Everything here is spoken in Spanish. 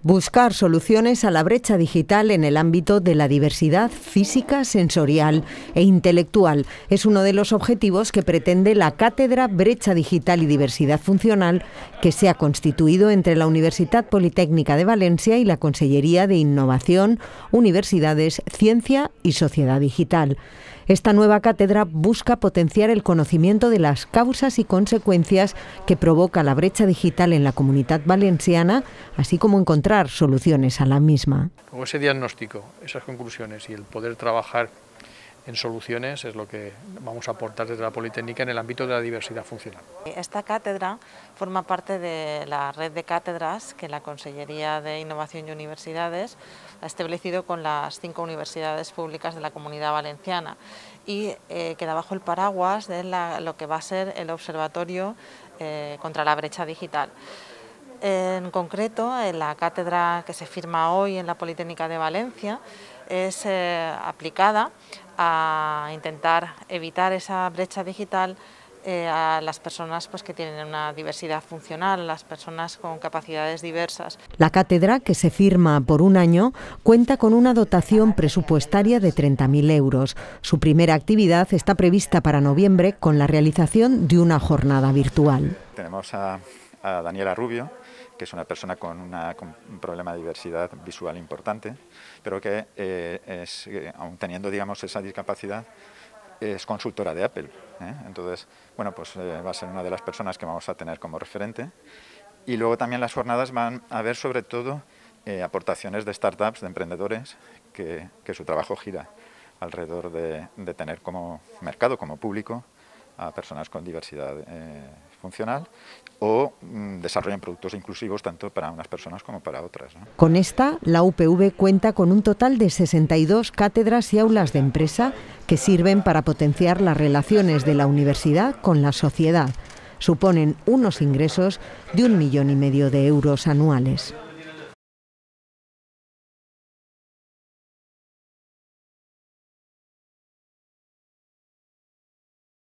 Buscar soluciones a la brecha digital en el ámbito de la diversidad física, sensorial e intelectual es uno de los objetivos que pretende la Cátedra Brecha Digital y Diversidad Funcional, que se ha constituido entre la Universitat Politécnica de Valencia y la Consellería de Innovación, Universidades, Ciencia y Sociedad Digital. Esta nueva cátedra busca potenciar el conocimiento de las causas y consecuencias que provoca la brecha digital en la Comunitat Valenciana, así como encontrar soluciones a la misma. Con ese diagnóstico, esas conclusiones y el poder trabajar en soluciones es lo que vamos a aportar desde la Politécnica en el ámbito de la diversidad funcional. Esta cátedra forma parte de la red de cátedras que la Consellería de Innovación y Universidades ha establecido con las 5 universidades públicas de la Comunidad Valenciana y queda bajo el paraguas de lo que va a ser el Observatorio contra la brecha digital. En concreto, la cátedra que se firma hoy en la Politécnica de Valencia es aplicada a intentar evitar esa brecha digital a las personas que tienen una diversidad funcional, las personas con capacidades diversas. La cátedra, que se firma por un año, cuenta con una dotación presupuestaria de 30.000 euros. Su primera actividad está prevista para noviembre con la realización de una jornada virtual. Tenemos a Daniela Rubio, que es una persona con un problema de diversidad visual importante, pero que aun teniendo, digamos, esa discapacidad, es consultora de Apple. Entonces, bueno, pues va a ser una de las personas que vamos a tener como referente. Y luego también las jornadas van a ver sobre todo aportaciones de startups, de emprendedores, que su trabajo gira alrededor de tener como mercado, como público, a personas con diversidad funcional o desarrollan productos inclusivos tanto para unas personas como para otras, ¿no? Con esta, la UPV cuenta con un total de 62 cátedras y aulas de empresa que sirven para potenciar las relaciones de la universidad con la sociedad. Suponen unos ingresos de 1,5 millones de euros anuales.